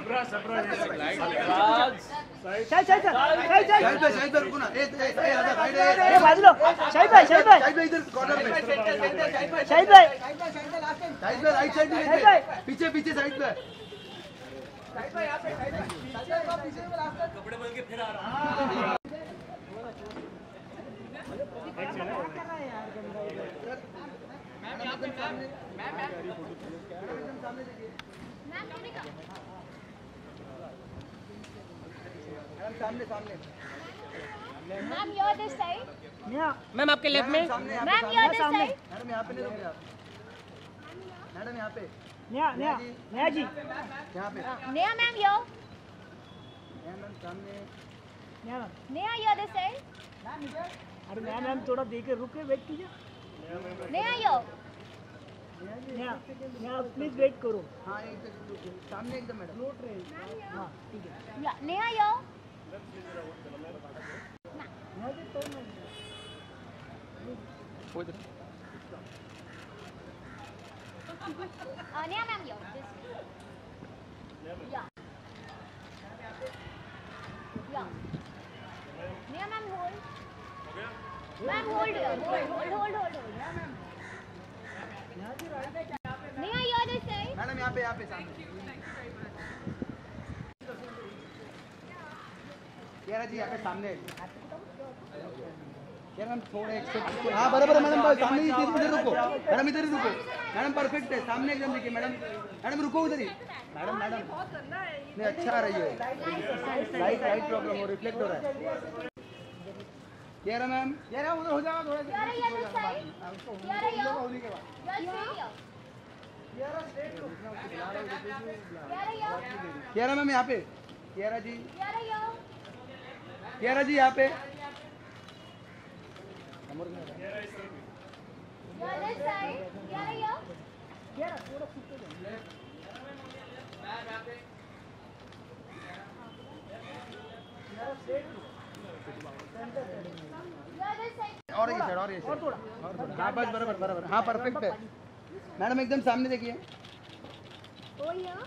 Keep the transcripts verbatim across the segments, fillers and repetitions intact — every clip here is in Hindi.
शाहिद शाहिद शाहिद शाहिद भाई शाहिद भाई रुको ना, ए ए ए आजा साइड ए ए बाजू लो, शाहिद भाई शाहिद भाई शाहिद भाई इधर कॉर्नर में, शाहिद भाई शाहिद भाई राइट साइड में, पीछे पीछे साइड में, शाहिद भाई यहां पे, शाहिद भाई पीछे को पीछे में लास्ट कपड़े बदल के फिर आ रहा है। मैम यहां पे मैम मैम मैम सामने देखिए, मैम सामने सामने ma'am your this side, ma'am आपके लेफ्ट में, ma'am your this side, madam यहाँ पे नहीं रुके आप, मैडम यहाँ पे, नया नया नया जी यहाँ पे, नेहा मैम योर, मैम सामने, नया ma'am, Neha your this side, अरे नया मैम थोड़ा देखे रुके वेट कीजिए, नेहा योर, नया नया प्लीज वेट करो, हाँ एक सामने एकदम मैडम, हाँ ठीक है, या नेहा योर, नया जी तो नेहा मैम योर, या या Neha ma'am hold, ma'am hold hold hold hold hold, Neha your this side, madam यहाँ पे यहाँ पे सामने, यार जी यहाँ पे सामने, यार मैम थोड़ा एक सेकंड, हाँ बराबर मैडम सामने ही इधर रुको, मैडम इधर ही रुको, मैडम परफेक्ट है, सामने एकदम देखिए मैडम, मैडम रुको उधर ही, मैडम मैडम नहीं अच्छा आ रही है, लाइट लाइट प्रॉब्लम हो रिफ्लेक्ट हो रहा है, यार मैम यार उधर हो जाओ थोड़ा, यार योर दिस साइड, यार योर, यार स्ट्रेट योर, यार योर, यार मैम यहाँ पे, यार जी, यार योर, यार जी यहाँ पे, यार दिस साइड, यार योर, यार थोड़ा सुनते जाओ, और ये साइड और ये साइड, और थोड़ा, हाँ बस बराबर बराबर, हाँ परफेक्ट है, मैडम एकदम सामने देखिए, ओ या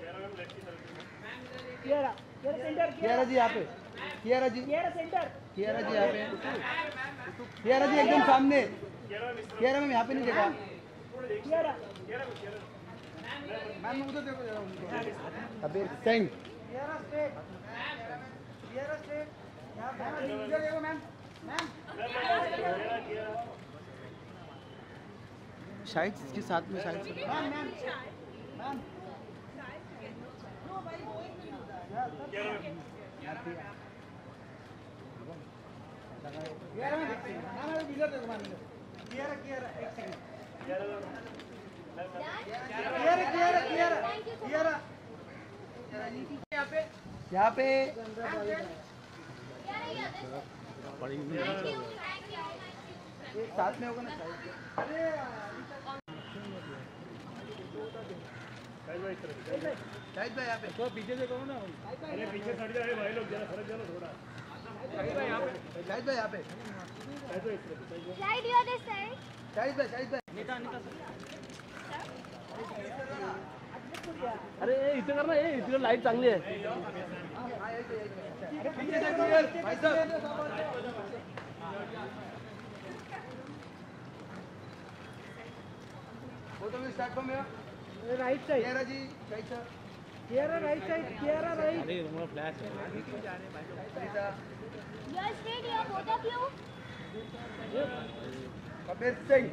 कियारा कियारा सेंटर, कियारा जी यहाँ पे, कियारा जी, कियारा सेंटर, कियारा जी यहाँ पे, कियारा जी एकदम सामने, कियारा मैम यहाँ पे नहीं देखा, कियारा मैम उधर देखो जरा, कबीर सिंह, कियारा स्ट्रेट, कियारा स्ट्रेट, यहां पे इधर देखो मैम, मैम शायद इसके साथ में शायद से, ma'am ma'am ma'am Kiara ma'am इधर देखो मैम, कियारा कियारा एक सेकंड, कियारा कियारा कियारा कियारा यहाँ पे यहाँ पे साथ में होगा ना शायद भाई यहाँ पे, तो पीछे से करो ना, अरे पीछे हट जाए भाई लोग, जरा फर्क जाना थोड़ा, शायद भाई यहाँ पे, शायद भाई यहाँ पे, शाहिद योर दिस साइड, शायद भाई शायद भाई, नेता नेता अरे इथे कर ना, ए इथे लाईट चांगली आहे, पीछे देखिए भाई साहब, फोटो में start from here, right side, Kiara ji right sir, Kiara right side, Kiara right, your straight your both of you, Kabir Singh,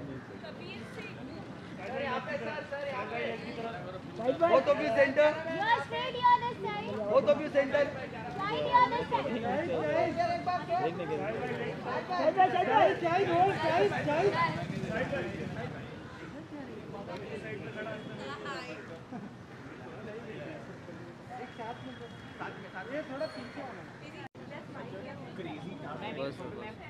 both of you center, your straight your this side, both of you center, Shahid your this side, Shahid Shahid Shahid hold, Shahid Shahid एक साथ में, साथ में ये थोड़ा पीछे आना,